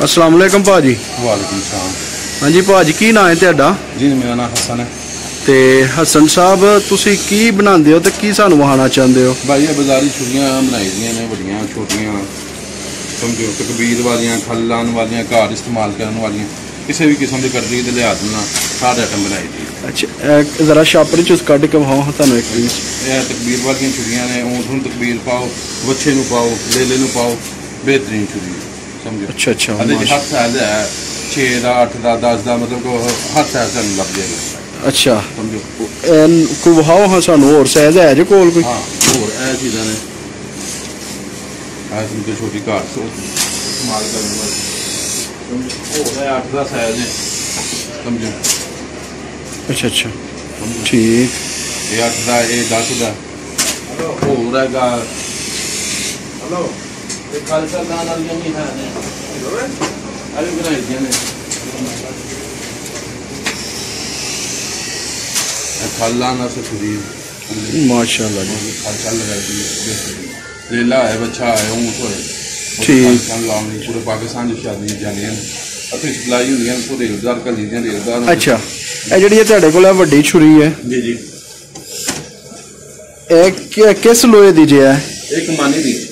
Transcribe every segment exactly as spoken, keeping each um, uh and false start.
अस्सलाम वालेकुम भाजी। वालेकुम सलाम। हाँ जी भाजी, की नाम है तेरा? जी मेरा नाम हसन है। ते हसन साहब तुसी की बनाते हो तो की सानू वहाना चाहते हो? भाई ये बाजारी छुरियां बनाई दी ने, बड़ियां छोटियां समझो तकबीर वालियां, खल लाने वालियां, घर इस्तेमाल करने वालियां, किसी भी किस्म की कटरी के लिहाज ना सारे आइटम बनाई दी। अच्छा जरा छापर च कट के विखाओ तुहानू एक पीस। यह तकबीर वालियां छुरियां ने, ऊँट नूं तकबीर पाओ, बच्चे नूं पाओ, लेले नूं पाओ, बेहतरीन छुरी समझो। अच्छा अच्छा हर साइज है, छे का अठ का दस का, मतलब हर साइज तुहानू लग जाएगा। अच्छा समझो कोई विखाओ हाँ सानू होर साइज है जो कोल कोई? हाँ होर ए चीज़ां ने, समझो छोटी घर इस्तेमाल करने वाली होर है, अठ का साइज है समझो। अच्छा अच्छा ठीक। ये अठ का, ये दस का होर हैगा। हेलो कल्चर दान वालियां भी है ने, अभी बनाई दी ने। खल लाना से छुरी माशाल्लाह जी, खल खल लगाई दी, लेला है, बच्चा है, ऊँट होए ठीक। लाने पूरे पाकिस्तान की शादी जाने अभी सप्लाई होंगे पूरे रेलदार का लीजिए रेलदार। अच्छा ये जिहड़ी तुहाडे कोल वड्डी छुरी है जी जी, ए किस लोहे दी जे है? एक कमानी दी।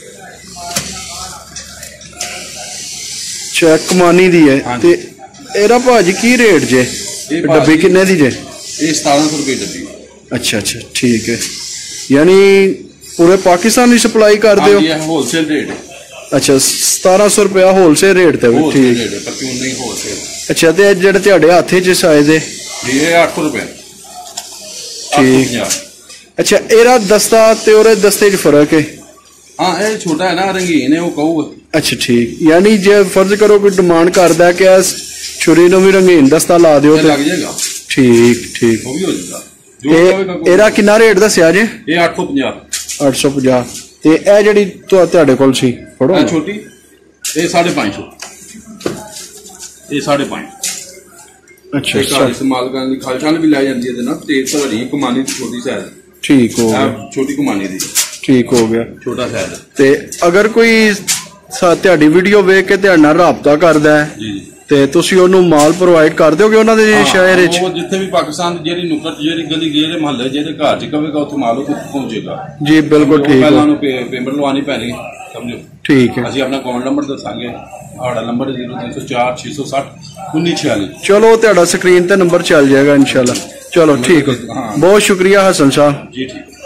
अच्छा कमानी दी है। ते एरा भाजी की रेट जे? डब्बी किन्ने दी जे? ये सतारह सौ रुपये डब्बी। अच्छा अच्छा ठीक है, यानी पूरे पाकिस्तान की सप्लाई कर दो? होलसेल रेट है। अच्छा सतारह सौ रुपया होलसेल रेट ते ठीक। अच्छा ते जेह्ड़े तुहाडे हत्थ च साए दे ये आठ सौ रुपये ठीक। अच्छा एरा दस्ता ते ओरे दस्ते च फर्क है? हाँ ये छोटा है ना, रंगीन है वो कहूगा। अच्छा ठीक, यानी जे फर्ज करो कोई डिमांड करदा कि छुरी नूं भी रंगीन दस्ता ला दिओ ते लग जाएगा। ठीक ठीक। वो भी हो जाएगा। एरा किन्ना रेट दस्सिया जे? ये आठ सौ पचास। आठ सौ पचास। ते ए जेह्ड़ी तुहाडे कोल सी फड़ो छोटी, ये साढ़े पाँच सौ, ये साढ़े पाँच। अच्छा घर इस्तेमाल करने की खल छल भी लाई जाती है ना, तेज तो बड़ी कमानी छोटी साइज ठीक हो गया। छोटी कमानी दी ठीक हो गया, छोटा साइज। ते अगर कोई तुहाडी वीडियो वेख के तुहाडे नाल राबता करदा है जी जी ते तुसी ओनू माल प्रोवाइड कर दोगे उन्हां दे शहर विच? वो जिथे भी पाकिस्तान दी जेहड़ी नुक्कड़ जेहड़ी गली जेहड़े महल्ले जेहड़े घर च कवेगा उत्थे माल उत्थे पहुंचेगा जी। बिल्कुल ठीक है, पहले पेमेंट लवानी पैनी समझो। ठीक है, ਅਸੀਂ ਆਪਣਾ ਅਕਾਊਂਟ ਨੰਬਰ ਦੱਸਾਂਗੇ, ਸਾਡਾ number zero three four four six zero seven one nine four six। ਚਲੋ ਤੁਹਾਡਾ ਸਕਰੀਨ ਤੇ ਨੰਬਰ ਚੱਲ ਜਾਏਗਾ इंशाल्लाह। चलो ठीक है, बहुत शुक्रिया हसन साहब जी। ठीक।